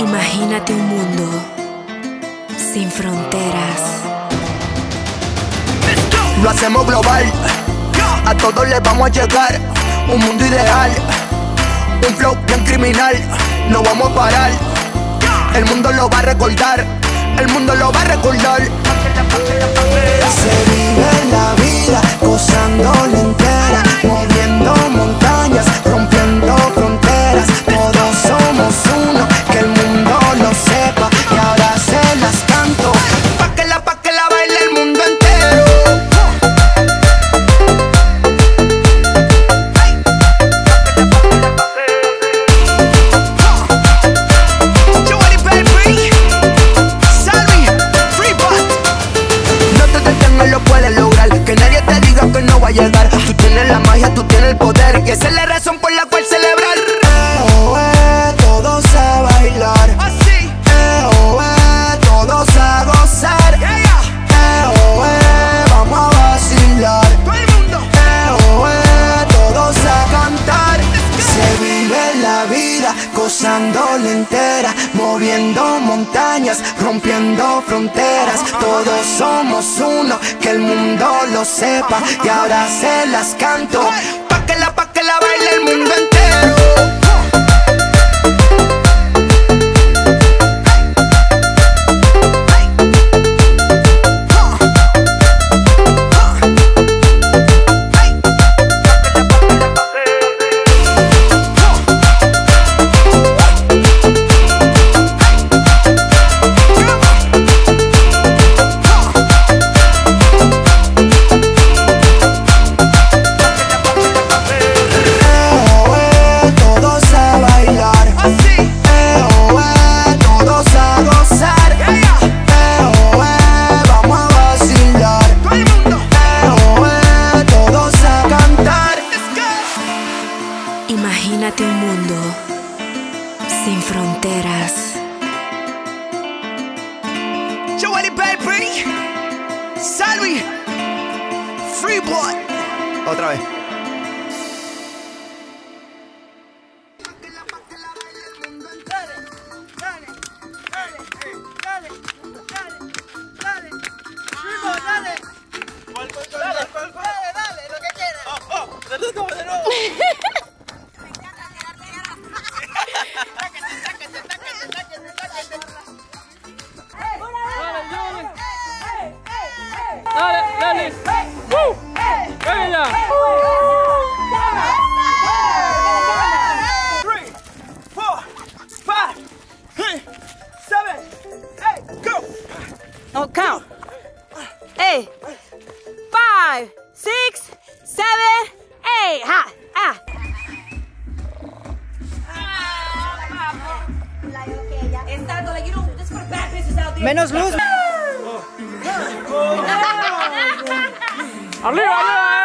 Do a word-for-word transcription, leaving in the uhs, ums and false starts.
Imagínate un mundo sin fronteras. Lo hacemos global, a todos les vamos a llegar. Un mundo ideal, un flow bien criminal. No vamos a parar, el mundo lo va a recordar. El mundo lo va a recordar. Se vive la vida gozándola entera, moviendo montañas, rompiendo fronteras. Todos somos uno, que el mundo lo sepa. Y ahora se las canto, Pa' que la, pa' que la baile el mundo entero. Joel y Baby, Salvi, Freebot. No te detengas, lo puedes lograr. Que nadie te diga que no va a llegar. Tú tienes la magia, tú tienes el poder, y esa es la razón por la cual celebrar. eh, oh, eh, todos a bailar. Así, Eh, oh, eh, todos a gozar. yeah, yeah. Eh, oh, eh, vamos a vacilar. Todo el mundo. Eh, oh, eh, todos a cantar. Se vive la vida gozándola entera, moviendo montañas, rompiendo fronteras. Todos somos uno, que el mundo lo sepa. Y ahora se las canto, Pa' que la, pa' que la baile el mundo entero. Imagínate un mundo sin fronteras. Joel y Baby, Salvi, Freebot. Otra vez. Dale, dale. ¡Woo! ¡Venga! Three, four, five, six, seven, eight, go. Oh, count. Eight, five, six, seven, eight. Ha, ah. Exacto, like you know, this for bad bitches out there. menos luz. ¡Arriba, arriba!